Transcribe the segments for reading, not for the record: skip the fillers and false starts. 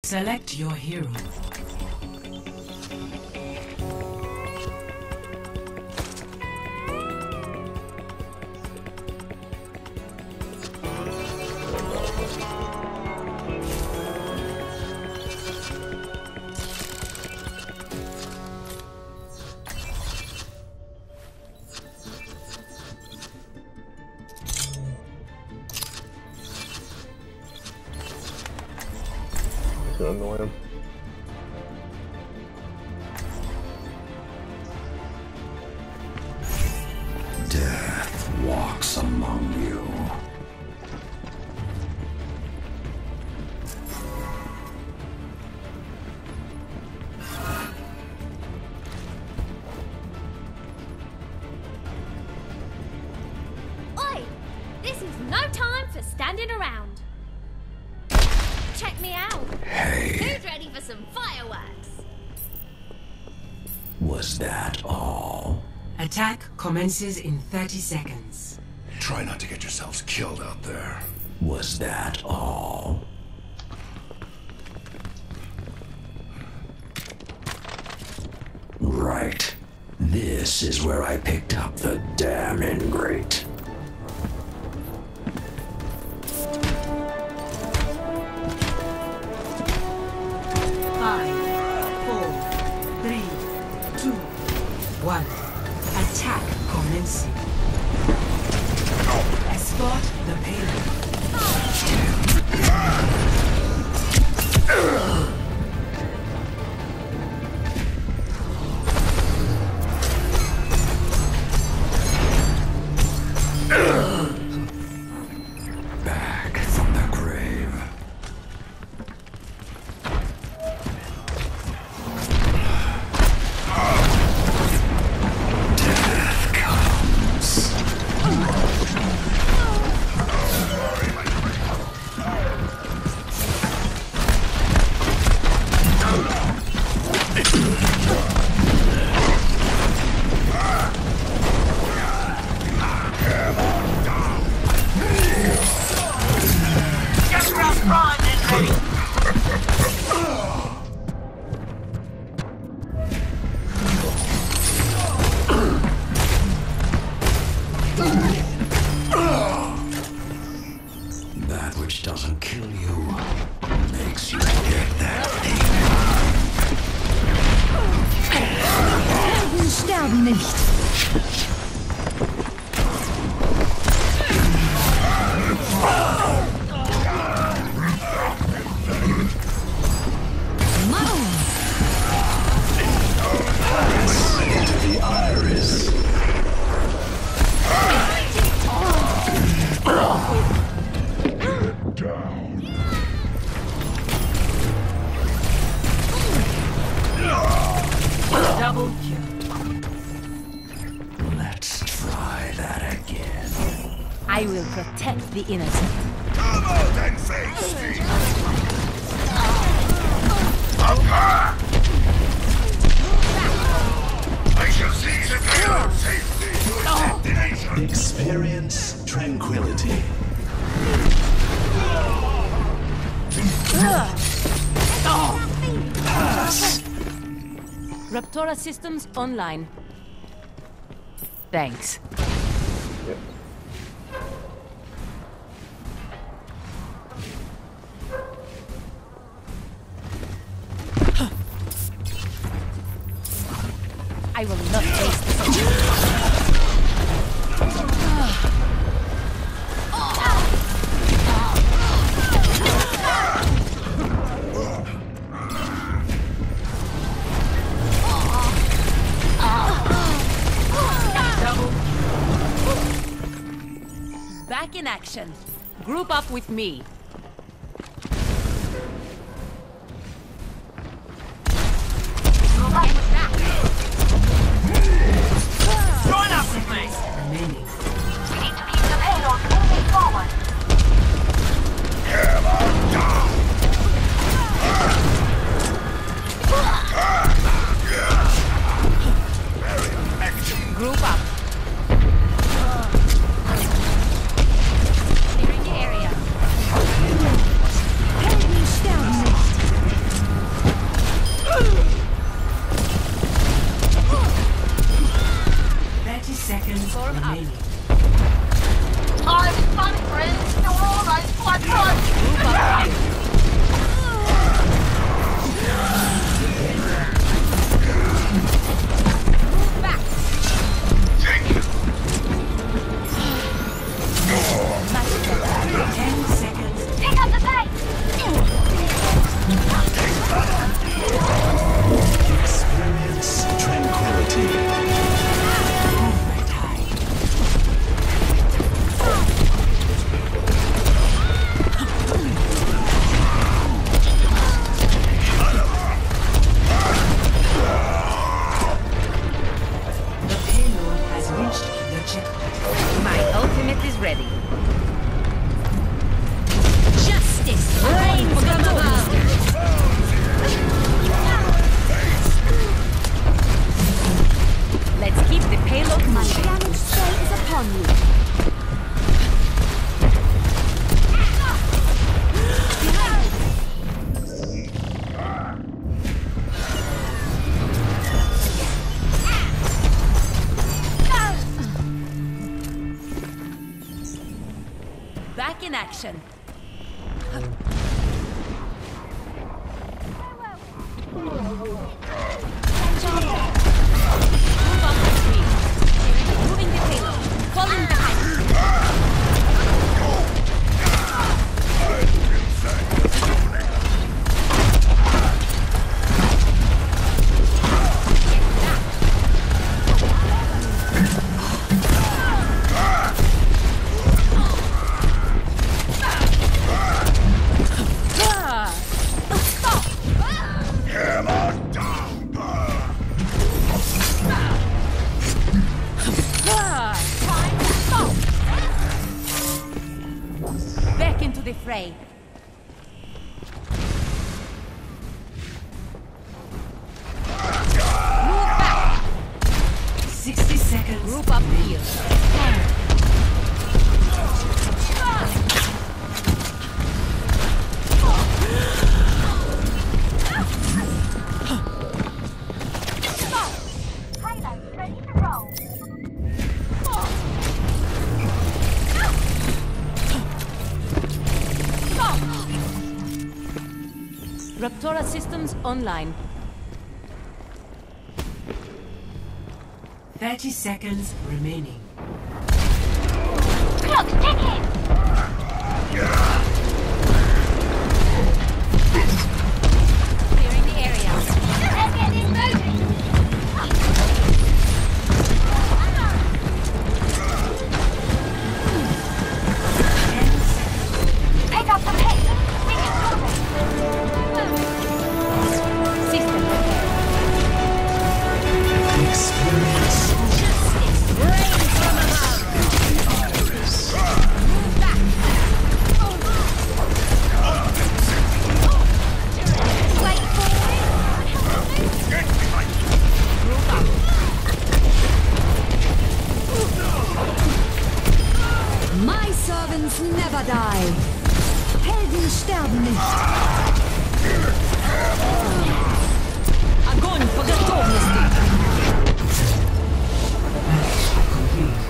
Select your hero. To annoy him. Death walks among you. Oi! This is no time for standing around. Check me out. Hey, Who's ready for some fireworks? was that all? Attack commences in 30 seconds. Try not to get yourselves killed out there. Was that all? Right. This is where I picked up the damn ingrate. Five, 4, 3, 2, 1. Attack commencing. Escort the payload. Back from the grave. Death comes. That which doesn't kill you makes you get that thing. Helden sterben nicht. Into the iris. Double kill. Let's try that again. I will protect the innocent. Come out and face me! Up high! I shall seize a payload safely to its destination! Experience tranquility. Pass. Raptora systems online. Thanks. Yep. I will not waste this opportunity. Back in action. Group up with me. Join up with me. Remaining. We need to keep the payload moving forward. Come on down! Very effective. Group up. Clearing the area. in action. Move on the tree. Moving the payload. Falling behind. Back into the fray. Move back. 60 seconds. Group up here. Raptora systems online. 30 seconds remaining. Clock's ticking! Clearing the area. Let's get this moving! Pick up the pace! We can do it! System repair. Experience Rain from above. Iris. Move back. Wait for it! Group up. My servants never die. Helden sterben nicht. Огонь по готовности. Complete.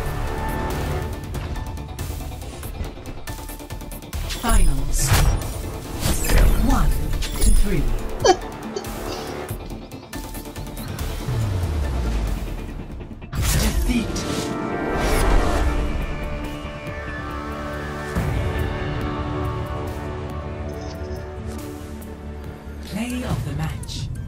Finals. 1 to 3. Defeat. Play of the match.